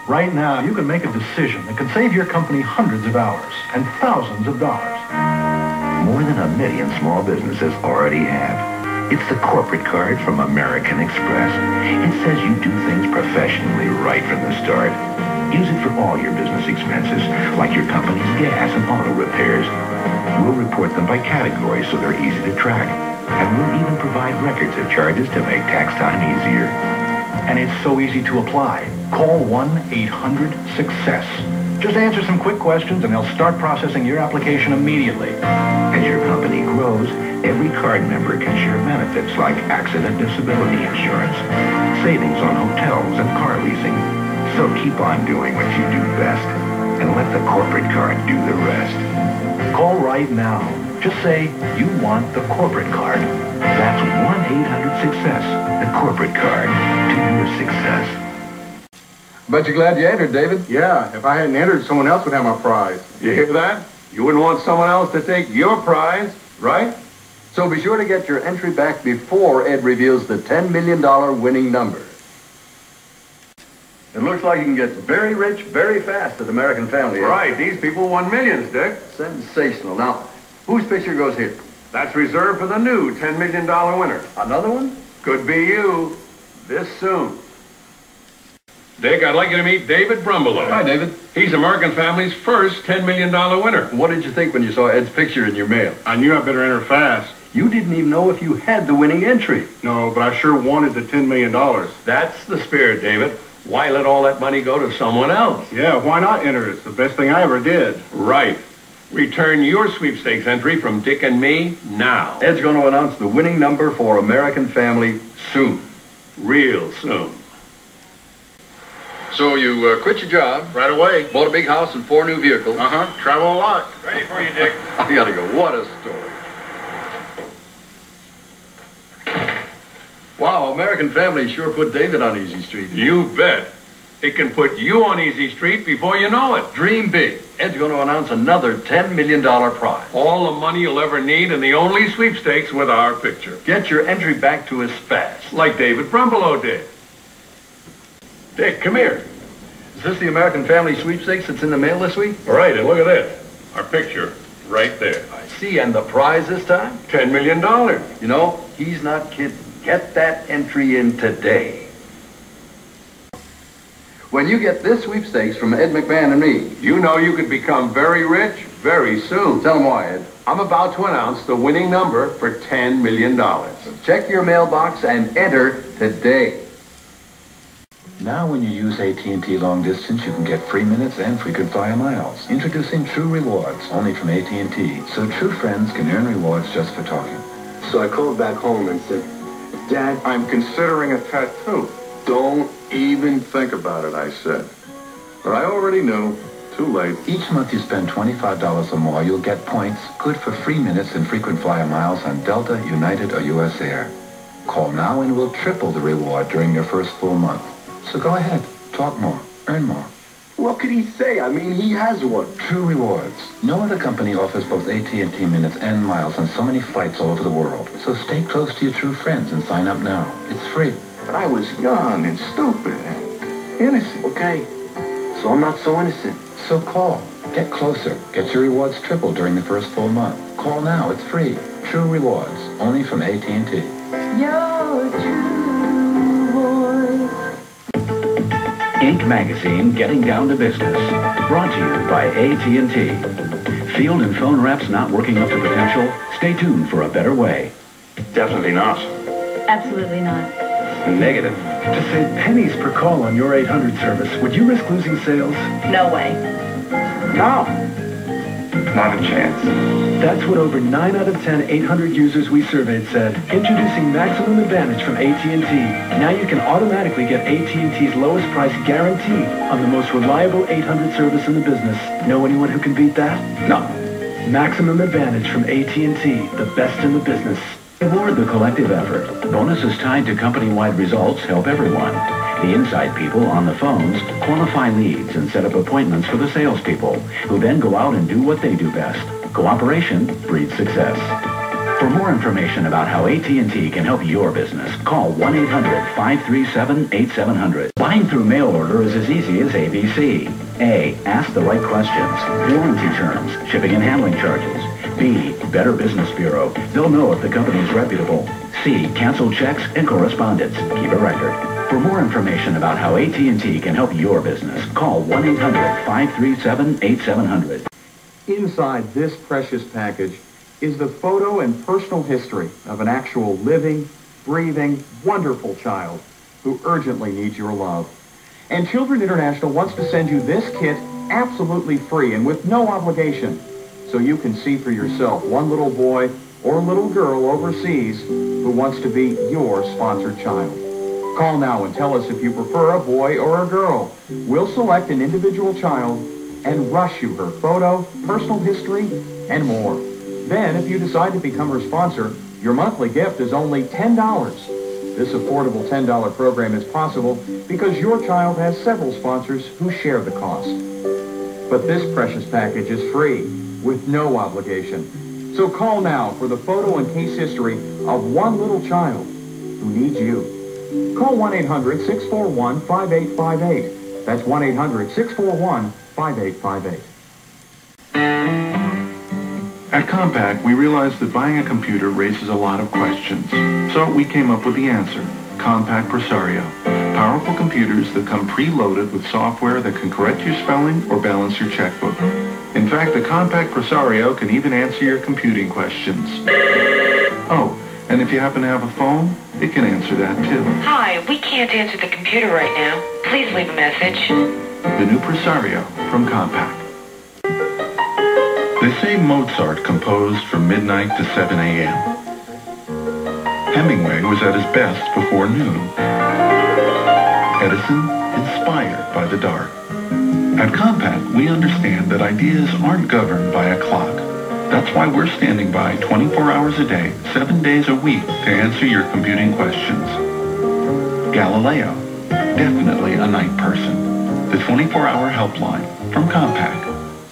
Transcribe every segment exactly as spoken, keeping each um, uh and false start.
Right now, you can make a decision that could save your company hundreds of hours and thousands of dollars. More than a million small businesses already have. It's the corporate card from American Express. It says you do things professionally right from the start. Use it for all your business expenses, like your company's gas and auto repairs. We'll report them by category so they're easy to track. And we'll even provide records of charges to make tax time easier. And it's so easy to apply. Call one eight hundred success. Just answer some quick questions and they'll start processing your application immediately. As your company grows, every card member can share benefits like accident disability insurance, savings on hotels and car leasing. So keep on doing what you do best and let the corporate card do the rest. Call right now. Just say you want the corporate card. That's one eight hundred success, the corporate card to your success. Bet you're glad you entered, David. Yeah, if I hadn't entered, someone else would have my prize. You hear that? You wouldn't want someone else to take your prize, right? So be sure to get your entry back before Ed reveals the ten million dollar winning number. It looks like you can get very rich very fast at American Family. Eh? Right, these people won millions, Dick. Sensational. Now, whose picture goes here? That's reserved for the new ten million dollar winner. Another one? Could be you. This soon. Dick, I'd like you to meet David Brumbelow. Hi, David. He's American Family's first ten million dollar winner. What did you think when you saw Ed's picture in your mail? I knew I better enter fast. You didn't even know if you had the winning entry. No, but I sure wanted the ten million dollars. That's the spirit, David. Why let all that money go to someone else? Yeah, why not enter? It's the best thing I ever did. Right. Return your sweepstakes entry from Dick and me now. Ed's going to announce the winning number for American Family soon. Real soon. So you uh, quit your job Right away. bought a big house and four new vehicles. Uh-huh. Travel a lot. Ready for you, Dick. I gotta go. What a story. Wow, American Family sure put David on Easy Street. You bet. It can put you on Easy Street before you know it. Dream big. Ed's going to announce another ten million dollar prize. All the money you'll ever need and the only sweepstakes with our picture. Get your entry back to us fast. Like David Brumbelow did. Dick, come here. Is this the American Family sweepstakes that's in the mail this week? All right, and look at this. Our picture right there. I see, and the prize this time? ten million dollars. You know, he's not kidding. Get that entry in today. When you get this sweepstakes from Ed McMahon and me, You know you could become very rich very soon. tell him why, Ed. I'm about to announce the winning number for ten million dollars. Check your mailbox and enter today. Now when you use A T and T Long Distance, you can get free minutes and frequent flyer miles. Introducing True Rewards, only from A T and T, so true friends can earn rewards just for talking. So I called back home and said, Dad, I'm considering a tattoo. don't even think about it, I said. But I already knew. Too late. Each month you spend twenty-five dollars or more, you'll get points, good for free minutes and frequent flyer miles on Delta, United, or U S Air. Call now and we'll triple the reward during your first full month. So go ahead, talk more, earn more. What could he say? I mean, he has one. True Rewards. No other company offers both A T and T minutes and miles on so many flights all over the world. So stay close to your true friends and sign up now. It's free. But I was young and stupid and innocent. Okay, so I'm not so innocent. So call. Get closer. Get your rewards tripled during the first full month. Call now. It's free. True Rewards. Only from A T and T. Your true voice. Ink Magazine, Getting Down to Business. Brought to you by A T and T. Field and phone reps not working up to potential? Stay tuned for a better way. Definitely not. Absolutely not. Negative. To save pennies per call on your eight hundred service, would you risk losing sales? No way. No. Not a chance. That's what over nine out of ten eight hundred users we surveyed said. Introducing Maximum Advantage from A T and T. Now you can automatically get A T and T's lowest price guaranteed on the most reliable eight hundred service in the business. Know anyone who can beat that? No. Maximum Advantage from A T and T, the best in the business. Reward the collective effort. Bonuses tied to company-wide results help everyone. The inside people on the phones qualify leads and set up appointments for the salespeople, who then go out and do what they do best. Cooperation breeds success. For more information about how A T and T can help your business, call one eight hundred, five three seven, eight seven hundred. Buying through mail order is as easy as A B C. A. Ask the right questions. Warranty terms, shipping and handling charges. B. Better Business Bureau. They'll know if the company is reputable. C. Cancel checks and correspondence. Keep a record. For more information about how A T and T can help your business, call one eight hundred, five three seven, eight seven hundred. Inside this precious package is the photo and personal history of an actual living, breathing, wonderful child who urgently needs your love. And Children International wants to send you this kit absolutely free and with no obligation, so you can see for yourself one little boy or little girl overseas who wants to be your sponsored child. Call now and tell us if you prefer a boy or a girl. We'll select an individual child and rush you her photo, personal history, and more. Then, if you decide to become her sponsor, your monthly gift is only ten dollars. This affordable ten dollar program is possible because your child has several sponsors who share the cost. But this precious package is free, with no obligation. So call now for the photo and case history of one little child who needs you. Call one eight hundred, six four one, five eight five eight. That's one eight hundred, six four one, five eight five eight. At Compaq, we realized that buying a computer raises a lot of questions. So we came up with the answer, Compaq Presario. Powerful computers that come preloaded with software that can correct your spelling or balance your checkbook. In fact, the Compaq Presario can even answer your computing questions. Oh, and if you happen to have a phone, it can answer that too. Hi, we can't answer the computer right now. Please leave a message. The new Presario from Compaq. They say Mozart composed from midnight to seven a m Hemingway was at his best before noon. Edison, inspired by the dark. At Compaq, we understand that ideas aren't governed by a clock. That's why we're standing by twenty-four hours a day, seven days a week to answer your computing questions. Galileo, definitely a night person. The twenty-four hour helpline from Compaq.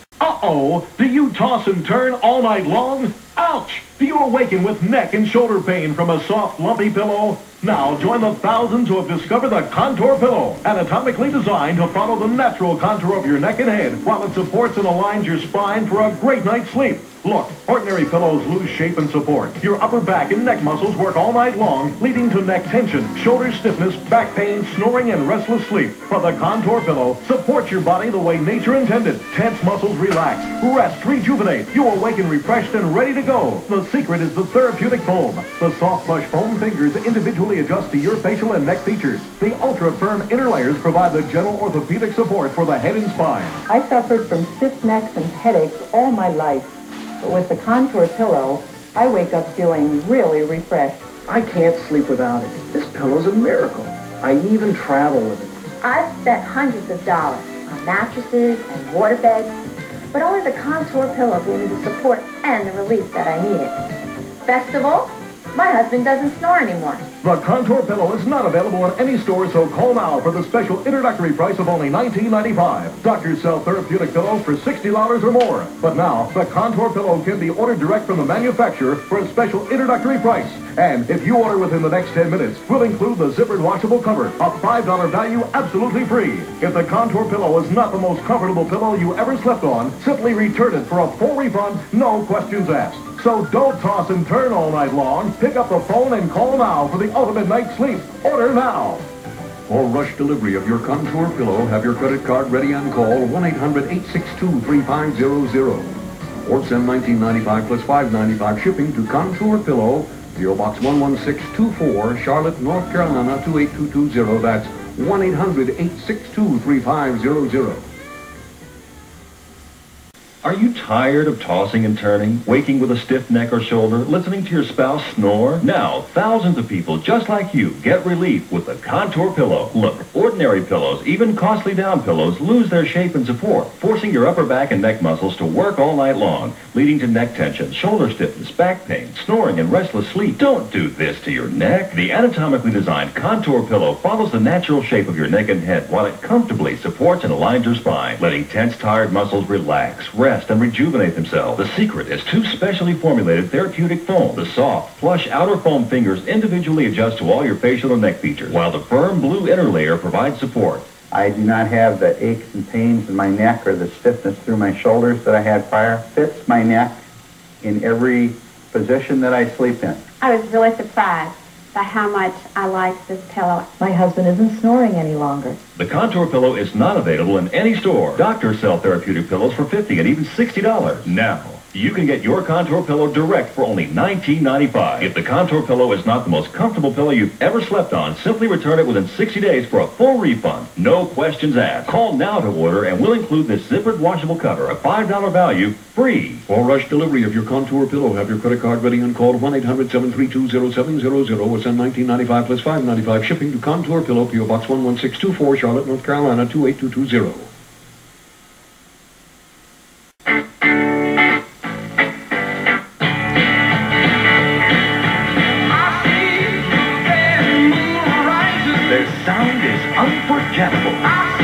Uh-oh, do you toss and turn all night long? Ouch! Do you awaken with neck and shoulder pain from a soft, lumpy pillow? Now join the thousands who have discovered the Contour Pillow, anatomically designed to follow the natural contour of your neck and head, while it supports and aligns your spine for a great night's sleep. Look, ordinary pillows lose shape and support. Your upper back and neck muscles work all night long, leading to neck tension, shoulder stiffness, back pain, snoring, and restless sleep. But the Contour Pillow supports your body the way nature intended. Tense muscles relax, rest, rejuvenate. You awaken refreshed and ready to go. The secret is the therapeutic foam. The soft plush foam fingers individually adjust to your facial and neck features. The ultra-firm inner layers provide the gentle orthopedic support for the head and spine. I suffered from stiff necks and headaches all my life. But with the Contour Pillow, I wake up feeling really refreshed. I can't sleep without it. This pillow's a miracle. I even travel with it. I've spent hundreds of dollars on mattresses and water beds, but only the Contour Pillow gave me the support and the relief that I needed. Best of all, my husband doesn't snore anymore. The Contour Pillow is not available in any store, so call now for the special introductory price of only nineteen ninety-five. Doctors sell therapeutic pillows for sixty dollars or more. But now, the Contour Pillow can be ordered direct from the manufacturer for a special introductory price. And if you order within the next ten minutes, we'll include the zippered washable cover, a five dollar value absolutely free. If the Contour Pillow is not the most comfortable pillow you ever slept on, simply return it for a full refund, no questions asked. So don't toss and turn all night long. Pick up the phone and call now for the ultimate night's sleep. Order now. For rush delivery of your Contour Pillow, have your credit card ready on call one eight hundred, eight six two, three five zero zero. Or send nineteen ninety-five plus five ninety-five shipping to Contour Pillow, P O Box one one six two four, Charlotte, North Carolina two eight two two zero. That's one eight hundred, eight six two, three five zero zero. Are you tired of tossing and turning, waking with a stiff neck or shoulder, listening to your spouse snore? Now, thousands of people just like you get relief with the Contour Pillow. Look, ordinary pillows, even costly down pillows, lose their shape and support, forcing your upper back and neck muscles to work all night long, leading to neck tension, shoulder stiffness, back pain, snoring, and restless sleep. Don't do this to your neck. The anatomically designed Contour Pillow follows the natural shape of your neck and head while it comfortably supports and aligns your spine, letting tense, tired muscles relax, rest, rest and rejuvenate themselves. The secret is two specially formulated therapeutic foam. The soft, plush outer foam fingers individually adjust to all your facial and neck features, while the firm blue inner layer provides support. I do not have the aches and pains in my neck or the stiffness through my shoulders that I had prior. Fits my neck in every position that I sleep in. I was really surprised by how much I liked this pillow. My husband isn't snoring any longer. The Contour Pillow is not available in any store. Doctors sell therapeutic pillows for fifty dollars and even sixty dollars. Now, you can get your Contour Pillow direct for only nineteen ninety-five. If the Contour Pillow is not the most comfortable pillow you've ever slept on, simply return it within sixty days for a full refund. No questions asked. Call now to order and we'll include this zippered washable cover, a five dollar value, free. For rush delivery of your Contour Pillow, have your credit card ready and call one eight hundred, seven three two, zero seven zero zero or send nineteen ninety-five plus five ninety-five shipping to Contour Pillow, P O Box one one six two four, Charlotte, North Carolina two eight two two zero. Their sound is unforgettable.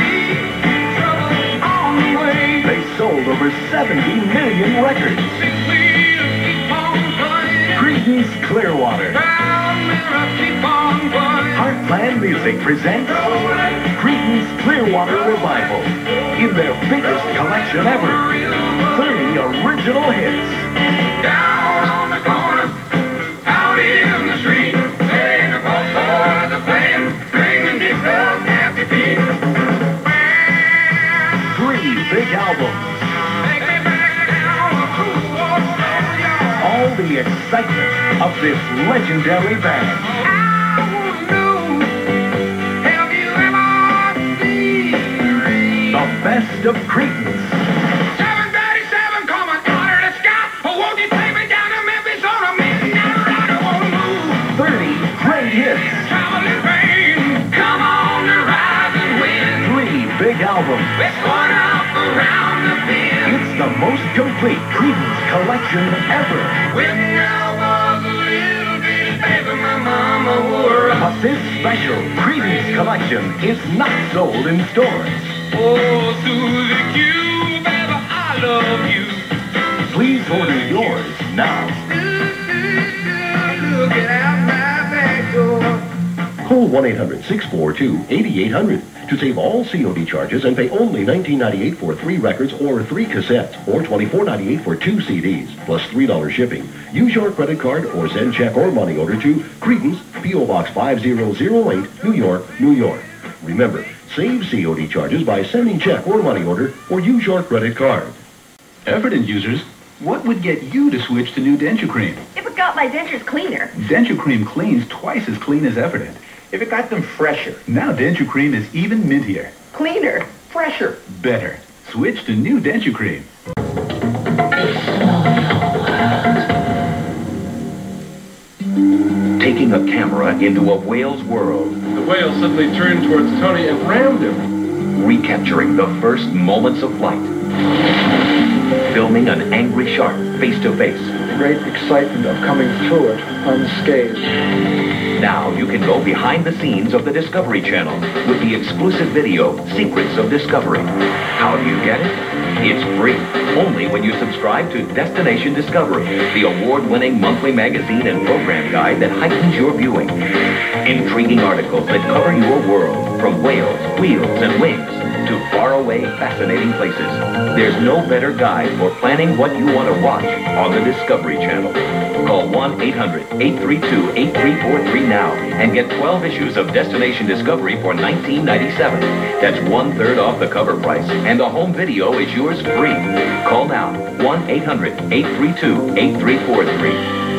They sold over seventy million records. Creedence Clearwater. Heartland Music presents Creedence Clearwater Revival in their biggest collection ever. thirty original hits. Down on the corner, out in the street, playing the ball for the plan, bringing this up happy feet. Three big albums. All the excitement of this legendary band. The best of Creedence. seven thirty-seven coming under the sky. Oh, won't you take me down to Memphis on a midnight ride? I won't move. thirty great hits. Traveling pain. Come on to rise and win. Three big albums. We're going up around the bend. It's the most complete Creedence collection ever. When I was a little bitty baby, my mama wore a... But this special Creedence collection is not sold in stores. Oh, Susie Q, baby, I love you. Please order yours now. Looking out my back door. Call one eight hundred, six four two, eight eight hundred to save all C O D charges and pay only nineteen ninety-eight for three records or three cassettes, or twenty-four ninety-eight for two C Ds, plus three dollars shipping. Use your credit card or send check or money order to Creedence, P O Box five zero zero eight, New York, New York. Remember, save C O D charges by sending check or money order or use your credit card. Efferdent users, what would get you to switch to new Denture Cream? If it got my dentures cleaner. Denture Cream cleans twice as clean as Efferdent. If it got them fresher. Now Denture Cream is even mintier. Cleaner. Fresher. Better. Switch to new Denture Cream. Taking a camera into a whale's world. The whale suddenly turned towards Tony and rammed him. Recapturing the first moments of flight. Filming an angry shark face to face. Great excitement of coming through it unscathed. Now you can go behind the scenes of the Discovery Channel with the exclusive video, Secrets of Discovery. How do you get it? It's free, only when you subscribe to Destination Discovery, the award-winning monthly magazine and program guide that heightens your viewing. Intriguing articles that cover your world, from whales, wheels, and wings, to faraway, fascinating places. There's no better guide for planning what you want to watch on the Discovery Channel. Call one eight hundred, eight three two, eight three four three now and get twelve issues of Destination Discovery for nineteen ninety-seven. That's one-third off the cover price, and the home video is yours free. Call now, one eight hundred, eight three two, eight three four three.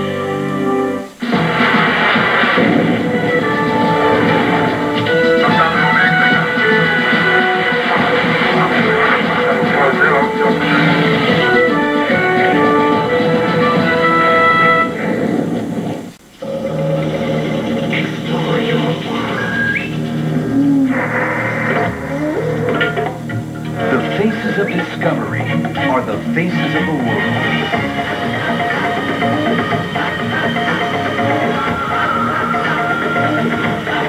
The faces of discovery are the faces of the world.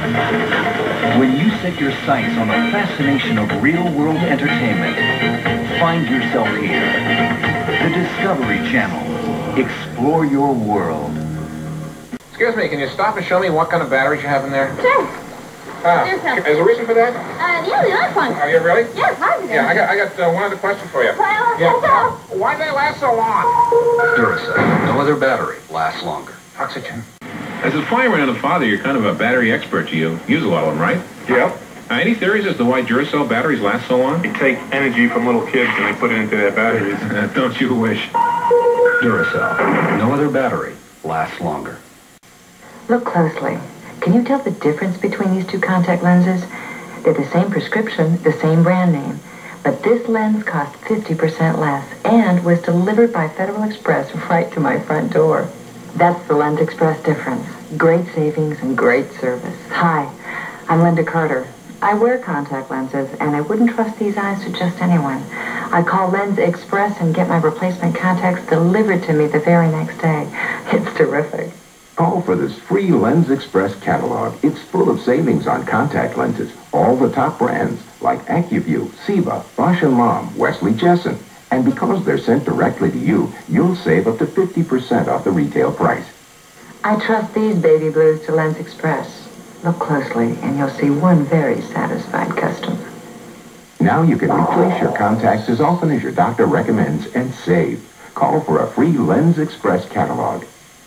When you set your sights on the fascination of real-world entertainment, Find yourself here. The Discovery Channel. Explore your world. Excuse me, can you stop and show me what kind of batteries you have in there? Sure. Uh, There's some. is there a reason for that? Uh, yeah, the other one. Are you really? Yes, I'm Yeah, I got, I got uh, one other question for you. Well, yeah. well, Uh, why do they last so long? Duracell. No other battery lasts longer. Oxygen. As a fireman and a father, you're kind of a battery expert. You use a lot of them, right? Yep. Uh, any theories as to why Duracell batteries last so long? They take energy from little kids and they put it into their batteries. Don't you wish? Duracell. No other battery lasts longer. Look closely. Can you tell the difference between these two contact lenses? They're the same prescription, the same brand name, but this lens cost fifty percent less and was delivered by Federal Express right to my front door. That's the Lens Express difference. Great savings and great service. Hi, I'm Linda Carter. I wear contact lenses, and I wouldn't trust these eyes to just anyone. I call Lens Express and get my replacement contacts delivered to me the very next day. It's terrific. Call for this free Lens Express catalog. It's full of savings on contact lenses. All the top brands like AccuView, Siva, Bosch and Lomb, Wesley Jessen. And because they're sent directly to you, you'll save up to fifty percent off the retail price. I trust these baby blues to Lens Express. Look closely, and you'll see one very satisfied customer. Now you can replace your contacts as often as your doctor recommends and save. Call for a free Lens Express catalog.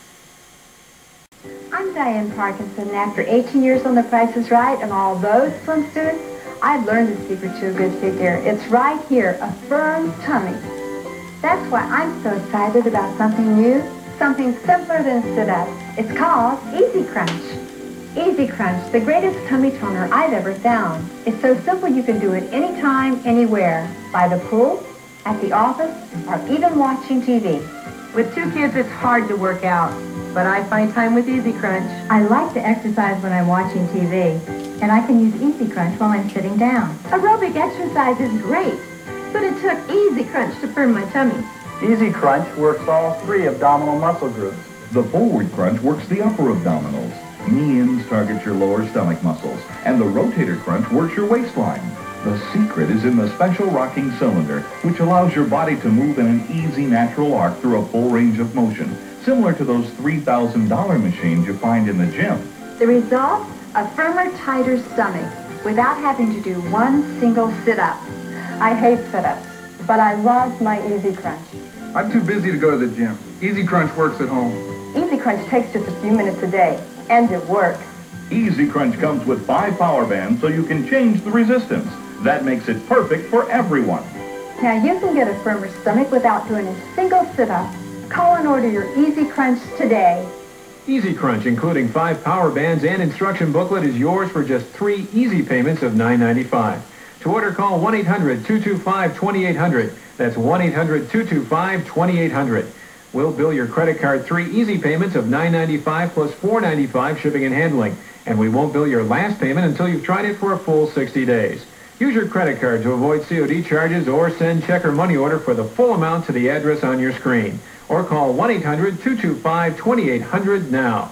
I'm Diane Parkinson, and after eighteen years on The Price is Right and all those swimsuits, I've learned the secret to a good figure. It's right here, a firm tummy. That's why I'm so excited about something new, something simpler than sit-ups. It's called Easy Crunch. Easy Crunch, the greatest tummy toner I've ever found. It's so simple you can do it anytime, anywhere. By the pool, at the office, or even watching T V. With two kids, it's hard to work out, but I find time with Easy Crunch. I like to exercise when I'm watching T V, and I can use Easy Crunch while I'm sitting down. Aerobic exercise is great, but it took Easy Crunch to firm my tummy. Easy Crunch works all three abdominal muscle groups. The Forward Crunch works the upper abdominals. Knee-ins target your lower stomach muscles, and the Rotator Crunch works your waistline. The secret is in the special rocking cylinder, which allows your body to move in an easy, natural arc through a full range of motion, similar to those three thousand dollar machines you find in the gym. The result? A firmer, tighter stomach, without having to do one single sit-up. I hate sit-ups, but I love my Easy Crunch. I'm too busy to go to the gym. Easy Crunch works at home. Easy Crunch takes just a few minutes a day, and it works. Easy Crunch comes with five power bands so you can change the resistance. That makes it perfect for everyone. Now you can get a firmer stomach without doing a single sit-up. Call and order your Easy Crunch today. Easy Crunch, including five power bands and instruction booklet, is yours for just three easy payments of nine ninety-five. To order, call one eight hundred two two five two eight zero zero. That's one eight hundred two two five two eight zero zero. We'll bill your credit card three easy payments of nine ninety-five plus four ninety-five shipping and handling. And we won't bill your last payment until you've tried it for a full sixty days. Use your credit card to avoid C O D charges or send check or money order for the full amount to the address on your screen. Or call one eight hundred two two five two eight zero zero now.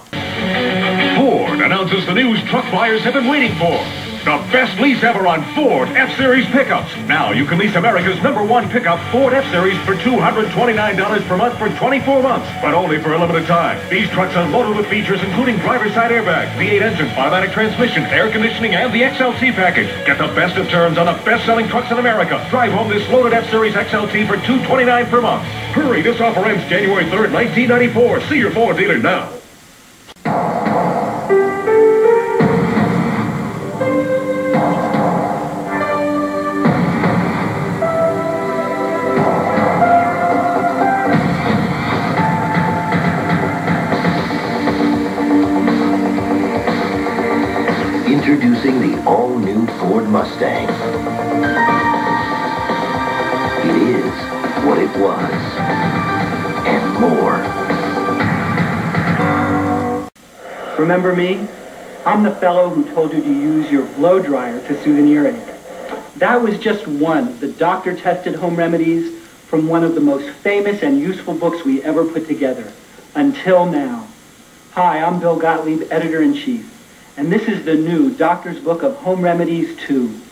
Ford announces the news truck buyers have been waiting for. The best lease ever on Ford F-Series pickups. Now you can lease America's number one pickup, Ford F-Series, for two hundred twenty-nine dollars per month for twenty-four months, but only for a limited time. These trucks are loaded with features including driver's side airbag, V eight engine, automatic transmission, air conditioning, and the X L T package. Get the best of terms on the best-selling trucks in America. Drive home this loaded F-Series X L T for two hundred twenty-nine dollars per month. Hurry, this offer ends January third, nineteen ninety-four. See your Ford dealer now. Introducing the all-new Ford Mustang. It is what it was, and more. Remember me? I'm the fellow who told you to use your blow dryer to soothe an earache. That was just one of the doctor-tested home remedies from one of the most famous and useful books we ever put together, until now. Hi, I'm Bill Gottlieb, Editor-in-Chief. And this is the new Doctor's Book of Home Remedies two.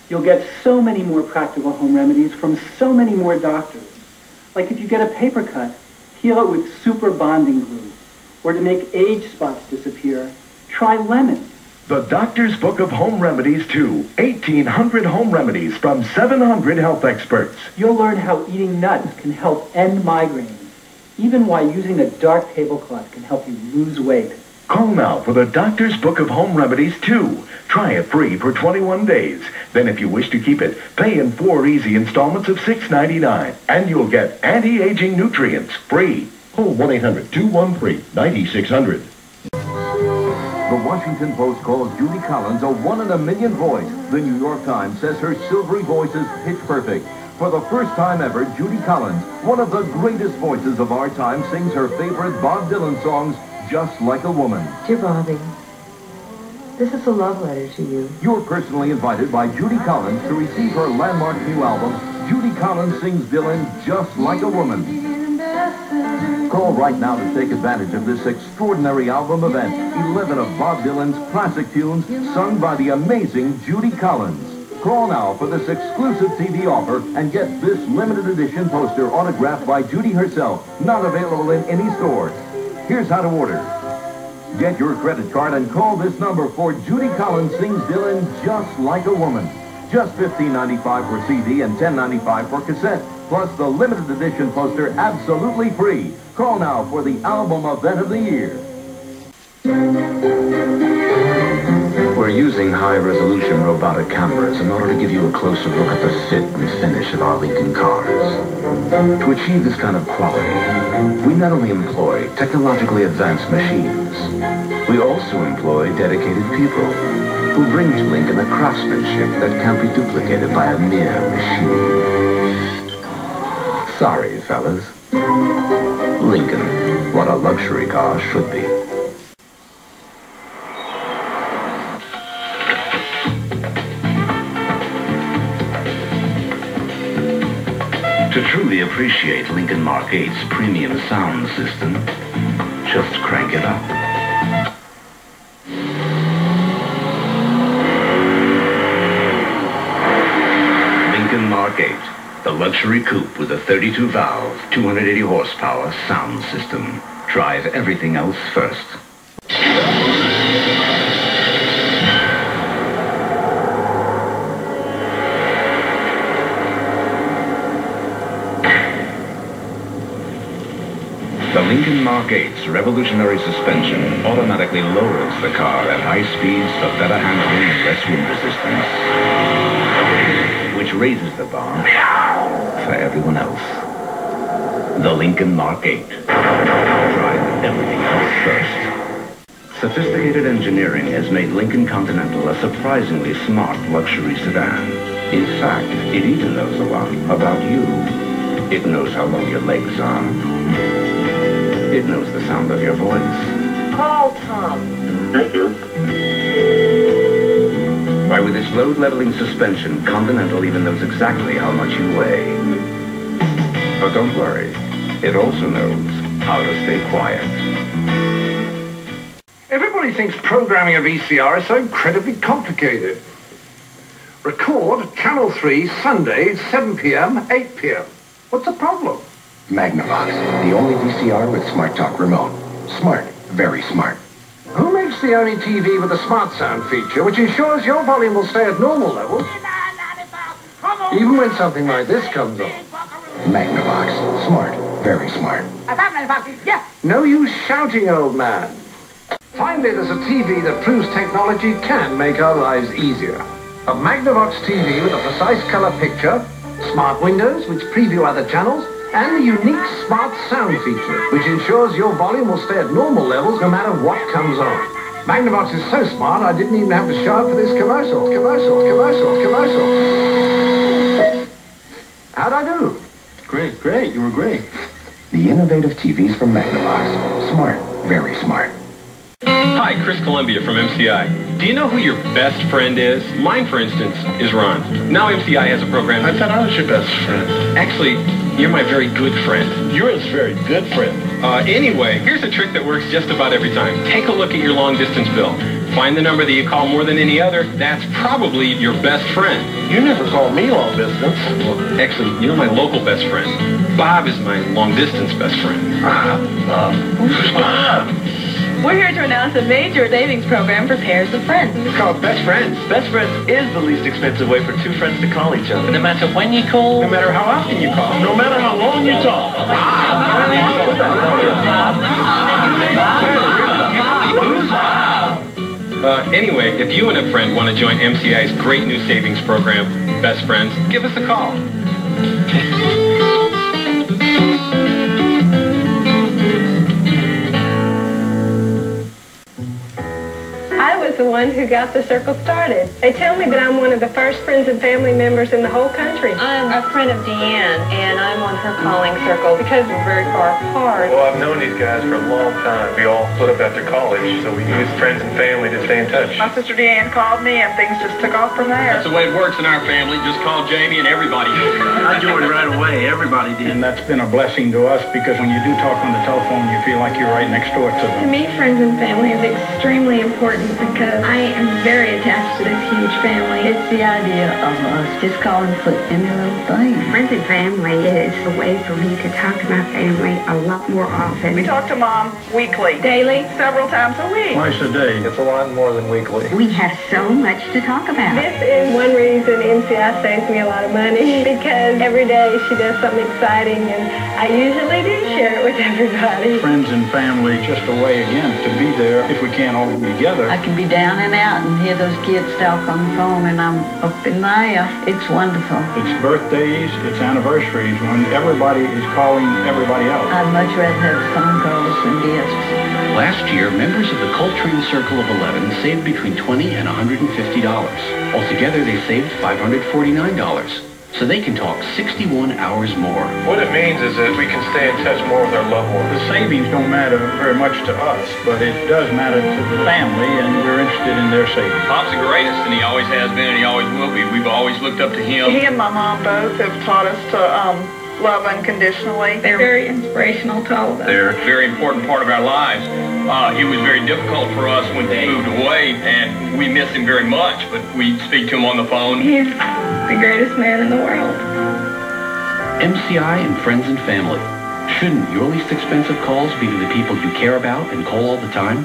You'll get so many more practical home remedies from so many more doctors. Like if you get a paper cut, heal it with super bonding glue. Or to make age spots disappear, try lemon. The Doctor's Book of Home Remedies two. eighteen hundred home remedies from seven hundred health experts. You'll learn how eating nuts can help end migraines. Even why using a dark tablecloth can help you lose weight. Call now for the Doctor's Book of Home Remedies two. Try it free for twenty-one days. Then if you wish to keep it, pay in four easy installments of six ninety-nine. And you'll get anti-aging nutrients free. Call one eight hundred two one three nine six zero zero. The Washington Post calls Judy Collins a one in a million voice. The New York Times says her silvery voice is pitch perfect. For the first time ever, Judy Collins, one of the greatest voices of our time, sings her favorite Bob Dylan songs, Just Like a Woman. Dear Bobby, this is a love letter to you. You're personally invited by Judy Collins to receive her landmark new album, Judy Collins Sings Dylan Just Like a Woman. Call right now to take advantage of this extraordinary album event. eleven of Bob Dylan's classic tunes sung by the amazing Judy Collins. Call now for this exclusive T V offer and get this limited edition poster autographed by Judy herself, not available in any stores. Here's how to order. Get your credit card and call this number for Judy Collins Sings Dylan Just Like a Woman. Just fifteen ninety-five for C D and ten ninety-five for cassette, plus the limited edition poster absolutely free. Call now for the album event of the year. We're using high-resolution robotic cameras in order to give you a closer look at the fit and finish of our Lincoln cars. To achieve this kind of quality, we not only employ technologically advanced machines, we also employ dedicated people who bring to Lincoln a craftsmanship that can't be duplicated by a mere machine. Sorry, fellas. Lincoln, what a luxury car should be. To truly appreciate Lincoln Mark eight's premium sound system, just crank it up. Lincoln Mark eight, the luxury coupe with a thirty-two valve, two hundred eighty horsepower sound system. Drive everything else first. The Lincoln Mark eight's revolutionary suspension automatically lowers the car at high speeds for better handling and less wind resistance, which raises the bar for everyone else. The Lincoln Mark eight. Drive everything else first. Sophisticated engineering has made Lincoln Continental a surprisingly smart luxury sedan. In fact, it even knows a lot about you. It knows how long your legs are. It knows the sound of your voice. Call Tom. Thank you. Why, with its load-leveling suspension, Continental even knows exactly how much you weigh. But don't worry. It also knows how to stay quiet. Everybody thinks programming a V C R is so incredibly complicated. Record Channel three, Sunday, seven p m, eight p m What's the problem? Magnavox, the only V C R with Smart Talk remote. Smart, very smart. Who makes the only T V with a smart sound feature which ensures your volume will stay at normal levels even when something like this comes on? Magnavox, smart, very smart. No use shouting, old man. Finally, there's a T V that proves technology can make our lives easier. A Magnavox T V with a precise color picture, smart windows which preview other channels, and the unique smart sound feature, which ensures your volume will stay at normal levels no matter what comes on. Magnavox is so smart, I didn't even have to show up for this commercial. Commercial, commercial, commercial. How'd I do? Great, great, you were great. The innovative T Vs from Magnavox. Smart, very smart. Hi, Chris Columbia from M C I. Do you know who your best friend is? Mine, for instance, is Ron. Now M C I has a program... I thought I was your best friend. Actually, you're my very good friend. You're his very good friend. Uh, anyway, here's a trick that works just about every time. Take a look at your long-distance bill. Find the number that you call more than any other. That's probably your best friend. You never called me long distance. Well, actually, you're my local best friend. Bob is my long-distance best friend. Bob? Bob? Who's Bob? We're here to announce a major savings program for pairs of friends. It's called Best Friends. Best Friends is the least expensive way for two friends to call each other. No matter when you call, no matter how often you call, no matter how long you talk. Uh, anyway, if you and a friend want to join M C I's great new savings program, Best Friends, give us a call. I was the one who got the circle started. They tell me that I'm one of the first friends and family members in the whole country. I'm a friend of Deanne, and I'm on her calling circle because we're very far apart. Well, I've known these guys for a long time. We all split up after college, so we used friends and family to stay in touch. My sister Deanne called me, and things just took off from there. That's the way it works in our family. Just call Jamie and everybody. I joined right away. Everybody did. And that's been a blessing to us because when you do talk on the telephone, you feel like you're right next door to them. To me, friends and family is extremely important because I am very attached to this huge family. It's the idea of us just calling for any little thing. Friends and family is a way for me to talk to my family a lot more often. We talk to Mom weekly. Daily. Several times a week. Twice a day. It's a lot more than weekly. We have so much to talk about. This is one reason M C I saves me a lot of money because every day she does something exciting and I usually do share it with everybody. Friends and family, just a way again to be there if we can't all be together. I can be down and out and hear those kids talk on the phone and I'm up in there. It's wonderful. It's birthdays, it's anniversaries when everybody is calling everybody else. I'd much rather have phone calls than gifts. Last year, members of the Coltrane Circle of eleven saved between twenty dollars and one hundred fifty dollars. Altogether, they saved five hundred forty-nine dollars. So they can talk sixty-one hours more. What it means is that we can stay in touch more with our loved ones. The savings don't matter very much to us, but it does matter to the family, and we're interested in their savings. Bob's the greatest, and he always has been, and he always will be. We've always looked up to him. He and my mom both have taught us to um, love unconditionally. They're very inspirational to all of us. They're a very important part of our lives. Uh, it was very difficult for us when he moved away, and we miss him very much, but we speak to him on the phone. He's the greatest man in the world. M C I and friends and family. Shouldn't your least expensive calls be to the people you care about and call all the time?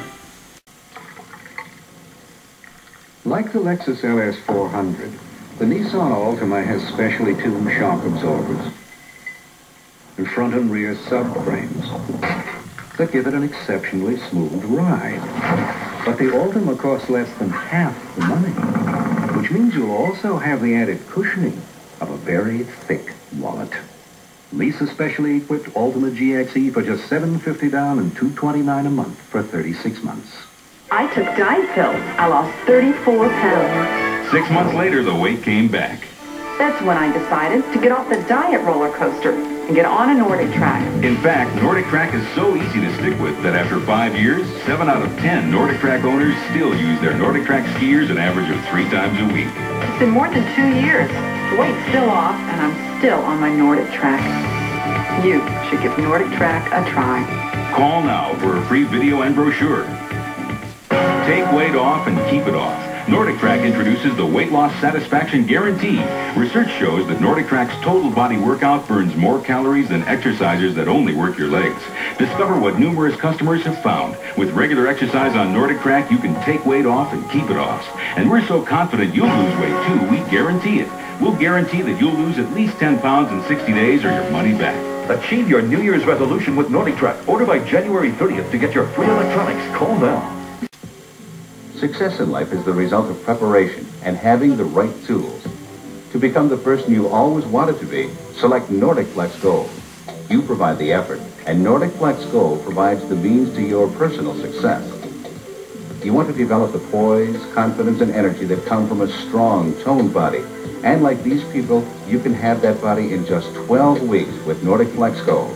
Like the Lexus L S four hundred, the Nissan Altima has specially tuned shock absorbers and front and rear subframes that give it an exceptionally smooth ride. But the Altima costs less than half the money, which means you'll also have the added cushioning of a very thick wallet. Lease a specially equipped Altima G X E for just seven hundred fifty dollars and two hundred twenty-nine dollars a month for thirty-six months. I took diet pills. I lost thirty-four pounds. Six months later, the weight came back. That's when I decided to get off the diet roller coaster and get on a Nordic Track. In fact, Nordic Track is so easy to stick with that after five years, seven out of ten Nordic Track owners still use their Nordic Track skiers an average of three times a week. It's been more than two years. The weight's still off, and I'm still on my Nordic Track. You should give Nordic Track a try. Call now for a free video and brochure. Take weight off and keep it off. Nordic Track introduces the Weight Loss Satisfaction Guarantee. Research shows that Nordic Track's total body workout burns more calories than exercisers that only work your legs. Discover what numerous customers have found. With regular exercise on Nordic Track, you can take weight off and keep it off. And we're so confident you'll lose weight too, we guarantee it. We'll guarantee that you'll lose at least ten pounds in sixty days or your money back. Achieve your New Year's resolution with Nordic Track. Order by January thirtieth to get your free electronics. Call now. Success in life is the result of preparation and having the right tools. To become the person you always wanted to be, select Nordic Flex Gold. You provide the effort, and Nordic Flex Gold provides the means to your personal success. You want to develop the poise, confidence, and energy that come from a strong, toned body. And like these people, you can have that body in just twelve weeks with Nordic Flex Gold.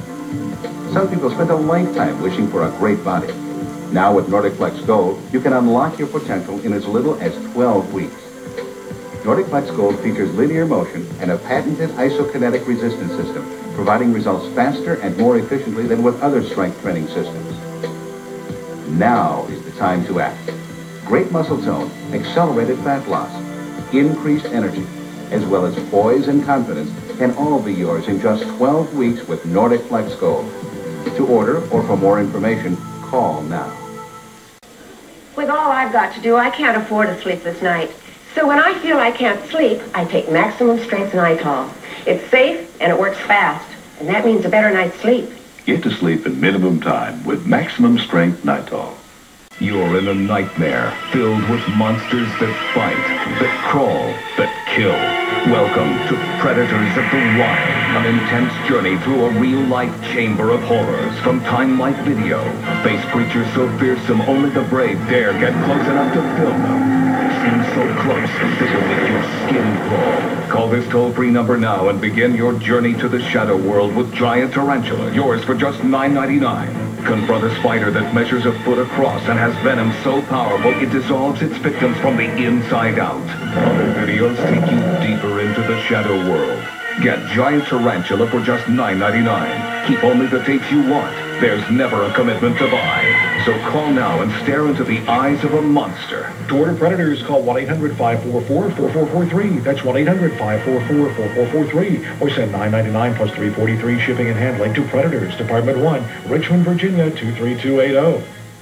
Some people spend a lifetime wishing for a great body. Now with Nordic Flex Gold, you can unlock your potential in as little as twelve weeks. Nordic Flex Gold features linear motion and a patented isokinetic resistance system, providing results faster and more efficiently than with other strength training systems. Now is the time to act. great muscle tone, accelerated fat loss, increased energy, as well as poise and confidence can all be yours in just twelve weeks with Nordic Flex Gold. To order or for more information, call now. With all I've got to do, I can't afford to sleep this night. So when I feel I can't sleep, I take Maximum Strength Nitol. It's safe and it works fast, and that means a better night's sleep. Get to sleep in minimum time with Maximum Strength Nitol. You're in a nightmare filled with monsters that bite, that crawl, that kill. Welcome to Predators of the Wild, an intense journey through a real-life chamber of horrors from Time Life Video. Face creatures so fearsome only the brave dare get close enough to film them. Seem so close that you'll make your skin crawl. Call this toll-free number now and begin your journey to the shadow world with Giant Tarantula, yours for just nine ninety-nine. Confront a spider that measures a foot across and has venom so powerful it dissolves its victims from the inside out. Other videos take you deeper into the shadow world. Get Giant Tarantula for just nine ninety-nine. Keep only the tapes you want. There's never a commitment to buy. So call now and stare into the eyes of a monster. To order Predators, call one eight hundred, five four four, four four four three. That's one eight hundred, five four four, four four four three. Or send nine ninety-nine plus three forty-three shipping and handling to Predators, Department one, Richmond, Virginia, two three two eight zero.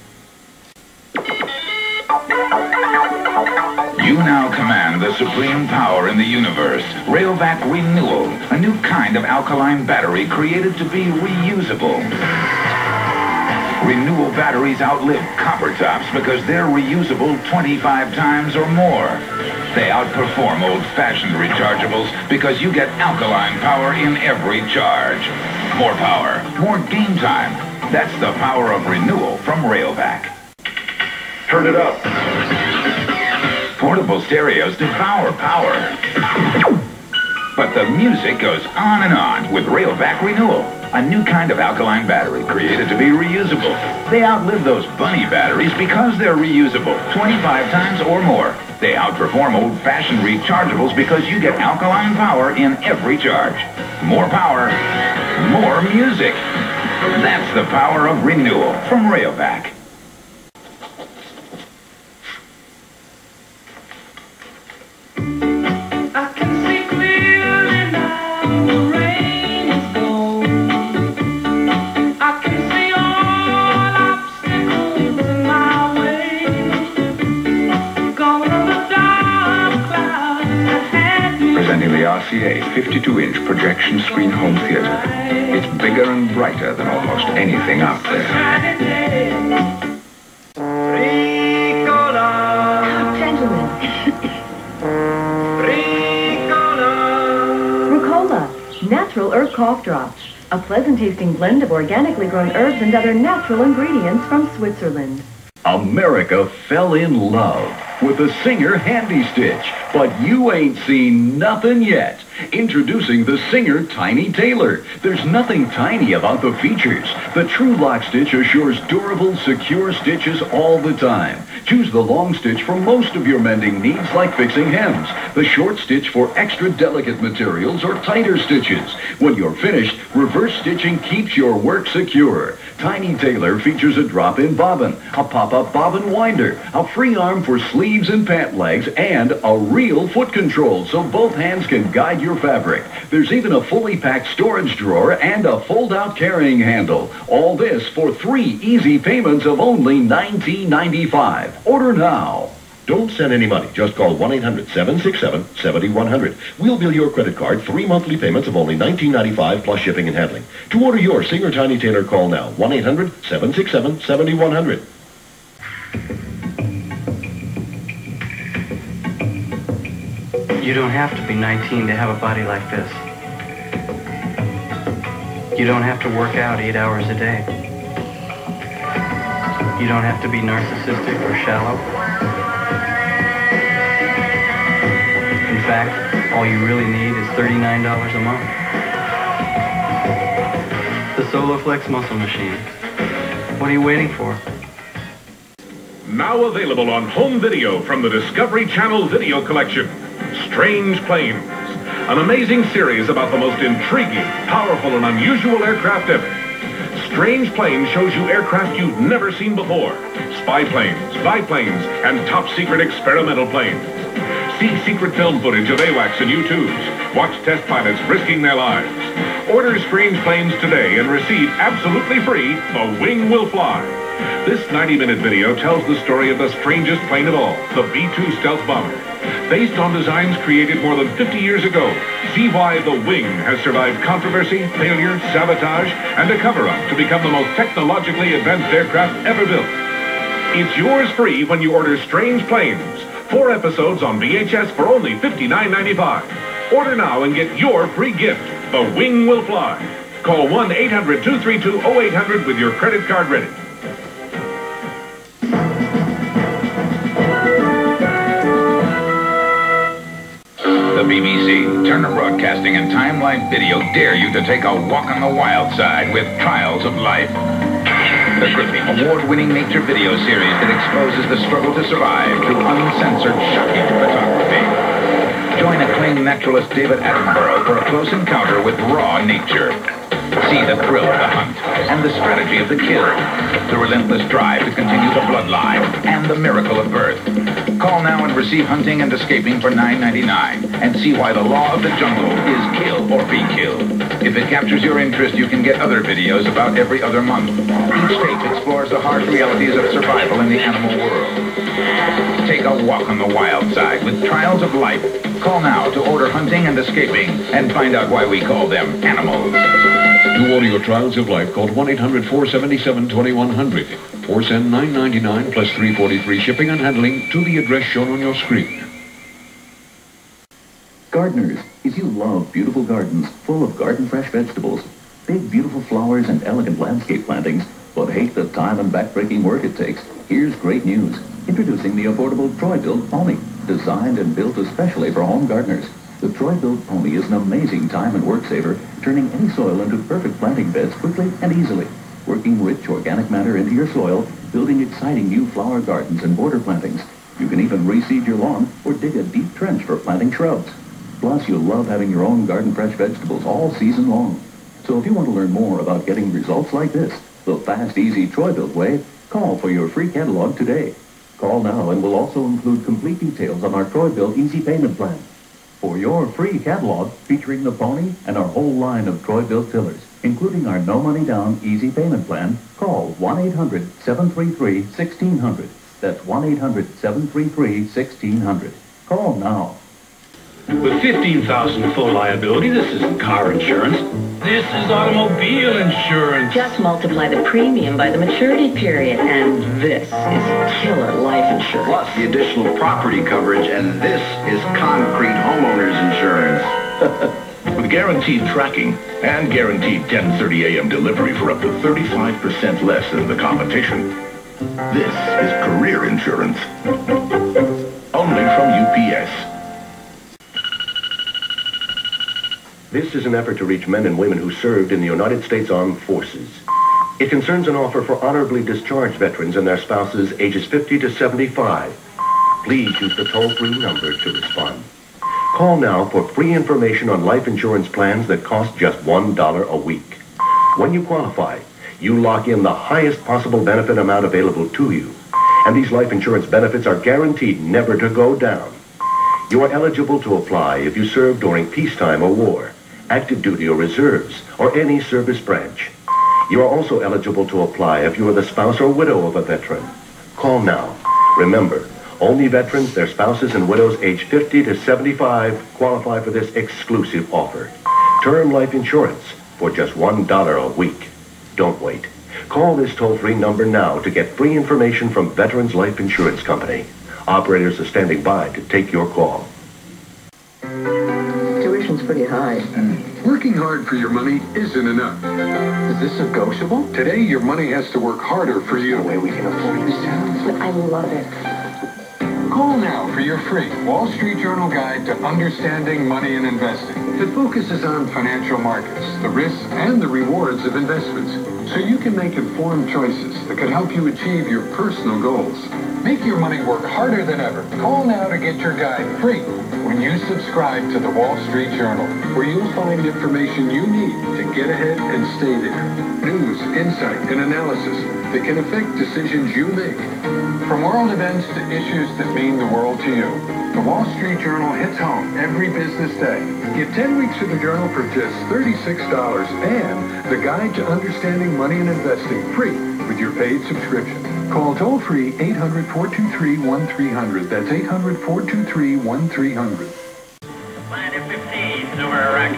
You now command the supreme power in the universe. Railvac Renewal, a new kind of alkaline battery created to be reusable. Renewal batteries outlive copper tops because they're reusable twenty-five times or more. They outperform old-fashioned rechargeables because you get alkaline power in every charge. More power, more game time. That's the power of renewal from Railvac. Turn it up. Portable stereos devour power. But the music goes on and on with Railvac Renewal, a new kind of alkaline battery created to be reusable. They outlive those bunny batteries because they're reusable twenty-five times or more. They outperform old-fashioned rechargeables because you get alkaline power in every charge. More power, more music. That's the power of renewal from Railvac. R C A fifty-two inch projection screen home theater. It's bigger and brighter than almost anything out there. Gentlemen. Ricola, natural herb cough drops. A pleasant tasting blend of organically grown herbs and other natural ingredients from Switzerland. America fell in love with the Singer Handy Stitch, but you ain't seen nothing yet. Introducing the Singer Tiny Tailor. There's nothing tiny about the features. The True Lock Stitch assures durable, secure stitches all the time. Choose the long stitch for most of your mending needs, like fixing hems. The short stitch for extra delicate materials or tighter stitches. When you're finished, reverse stitching keeps your work secure. Tiny Tailor features a drop-in bobbin, a pop-up bobbin winder, a free arm for sleeves and pant legs, and a real foot control so both hands can guide your fabric. There's even a fully packed storage drawer and a fold-out carrying handle. All this for three easy payments of only nineteen ninety-five. Order now. Don't send any money. Just call one eight hundred, seven six seven, seven one zero zero. We'll bill your credit card three monthly payments of only nineteen ninety-five plus shipping and handling. To order your Singer Tiny Tailor, call now. one eight hundred, seven six seven, seven one zero zero. You don't have to be nineteen to have a body like this. You don't have to work out eight hours a day. You don't have to be narcissistic or shallow. In fact, all you really need is thirty-nine dollars a month. The SoloFlex Muscle Machine. What are you waiting for? Now available on home video from the Discovery Channel video collection. Strange Planes. An amazing series about the most intriguing, powerful, and unusual aircraft ever. Strange Planes shows you aircraft you've never seen before. spy planes, biplanes, and top-secret experimental planes. See secret film footage of AWACS and U twos. Watch test pilots risking their lives. Order strange planes today and receive absolutely free The Wing Will Fly. This ninety-minute video tells the story of the strangest plane of all, the B two stealth bomber. Based on designs created more than fifty years ago, see why the Wing has survived controversy, failure, sabotage, and a cover-up to become the most technologically advanced aircraft ever built. It's yours free when you order Strange Planes. Four episodes on V H S for only fifty-nine ninety-five. Order now and get your free gift, The Wing Will Fly. Call one eight hundred two three two oh eight hundred with your credit card ready. The B B C, Turner Broadcasting, and Timeline Video dare you to take a walk on the wild side with Trials of Life. The gripping, award-winning nature video series that exposes the struggle to survive through uncensored, shocking photography. Join acclaimed naturalist David Attenborough for a close encounter with raw nature. See the thrill of the hunt and the strategy of the kill, the relentless drive to continue the bloodline, and the miracle of birth. Call now and receive Hunting and Escaping for nine ninety-nine and see why the law of the jungle is kill or be killed. If it captures your interest, you can get other videos about every other month. Each tape explores the harsh realities of survival in the animal world. Take a walk on the wild side with Trials of Life. Call now to order Hunting and Escaping and find out why we call them animals. To order your Trials of Life, call one eight hundred four seven seven two one zero zero or send nine ninety-nine plus three forty-three shipping and handling to the address shown on your screen. Gardeners, if you love beautiful gardens full of garden fresh vegetables, big beautiful flowers and elegant landscape plantings, but hate the time and backbreaking work it takes, here's great news. Introducing the affordable Troy-Built Pony, designed and built especially for home gardeners. The Troy-Built Pony is an amazing time and work saver, turning any soil into perfect planting beds quickly and easily. Working rich organic matter into your soil, building exciting new flower gardens and border plantings. You can even reseed your lawn or dig a deep trench for planting shrubs. Plus, you'll love having your own garden fresh vegetables all season long. So if you want to learn more about getting results like this, the fast, easy Troy-Built way, call for your free catalog today. Call now and we'll also include complete details on our Troy-Built Easy Payment Plan. For your free catalog featuring the Pony and our whole line of Troy-Built tillers, including our no money down easy payment plan, call one eight hundred seven three three one six zero zero. That's one eight hundred seven three three one six zero zero. Call now. With fifteen thousand dollars full liability, this isn't car insurance. This is automobile insurance. Just multiply the premium by the maturity period, and this is killer life insurance. Plus the additional property coverage, and this is concrete homeowners insurance. With guaranteed tracking and guaranteed ten thirty a m delivery for up to thirty-five percent less than the competition. This is career insurance. Only from U P S. This is an effort to reach men and women who served in the United States Armed Forces. It concerns an offer for honorably discharged veterans and their spouses ages fifty to seventy-five. Please use the toll-free number to respond. Call now for free information on life insurance plans that cost just one dollar a week. When you qualify, you lock in the highest possible benefit amount available to you. And these life insurance benefits are guaranteed never to go down. You are eligible to apply if you served during peacetime or war, active duty or reserves, or any service branch. You are also eligible to apply if you are the spouse or widow of a veteran. Call now. Remember, only veterans, their spouses, and widows age fifty to seventy-five qualify for this exclusive offer. Term life insurance for just one dollar a week. Don't wait. Call this toll-free number now to get free information from Veterans Life Insurance Company. Operators are standing by to take your call. Tuition's pretty high. Working hard for your money isn't enough. Is this negotiable? Today, your money has to work harder for you. No way we can afford this. But I love it. Call now for your free Wall Street Journal Guide to Understanding Money and Investing. It focuses on financial markets, the risks and the rewards of investments, so you can make informed choices that could help you achieve your personal goals. Make your money work harder than ever. Call now to get your guide free when you subscribe to the Wall Street Journal, where you'll find information you need to get ahead and stay there. News, insight, and analysis that can affect decisions you make. From world events to issues that mean the world to you, the Wall Street Journal hits home every business day. Get ten weeks of the Journal for just thirty-six dollars and the Guide to Understanding Money and Investing free with your paid subscription. Call toll-free eight hundred, four two three, one three hundred. That's eight hundred, four two three, one three hundred. Planet fifteen, over Iraq.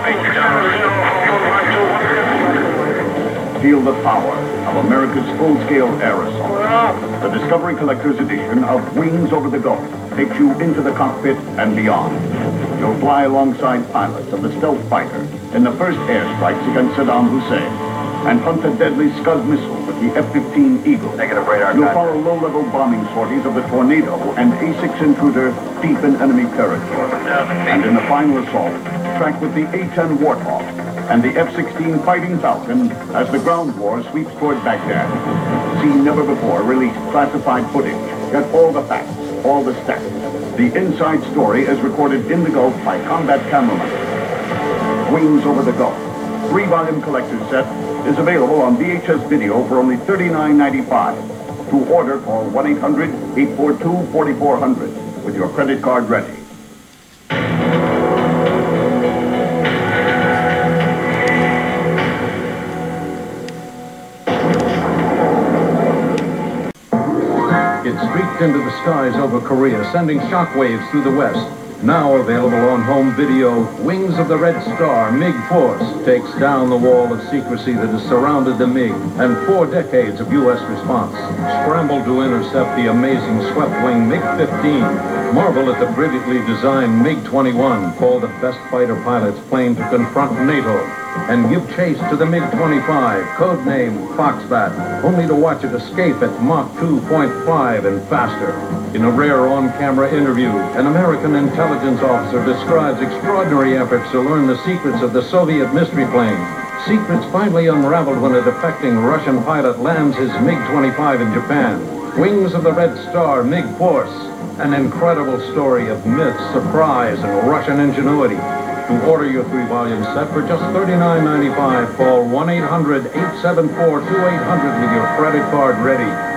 Feel the power of America's full-scale air assault. The Discovery Collector's Edition of Wings Over the Gulf takes you into the cockpit and beyond. You'll fly alongside pilots of the stealth fighter in the first airstrikes against Saddam Hussein and hunt a deadly Scud missile with the F fifteen Eagle. Negative radar. You'll follow low-level bombing sorties of the Tornado and A six Intruder deep in enemy territory. And in the final assault, track with the A ten Warthog and the F sixteen Fighting Falcon as the ground war sweeps toward Baghdad. See never-before-released classified footage. Get all the facts, all the stats. The inside story is recorded in the Gulf by combat cameramen. Wings Over the Gulf, three-volume collector's set, is available on V H S video for only thirty-nine ninety-five. To order, call one eight hundred, eight four two, four four zero zero with your credit card ready. It streaked into the skies over Korea, sending shockwaves through the West. Now available on home video, Wings of the Red Star MiG Force takes down the wall of secrecy that has surrounded the MiG and four decades of U S response. Scramble to intercept the amazing swept-wing MiG fifteen. Marvel at the brilliantly designed MiG twenty-one, called the best fighter pilot's plane to confront NATO. And give chase to the MiG twenty-five, codenamed Foxbat, only to watch it escape at Mach two point five and faster. In a rare on-camera interview, an American intelligence officer describes extraordinary efforts to learn the secrets of the Soviet mystery plane. Secrets finally unraveled when a defecting Russian pilot lands his MiG twenty-five in Japan. Wings of the Red Star MiG Force, an incredible story of myth, surprise, and Russian ingenuity. To order your three-volume set for just thirty-nine ninety-five, call one eight hundred, eight seven four, two eight hundred with your credit card ready.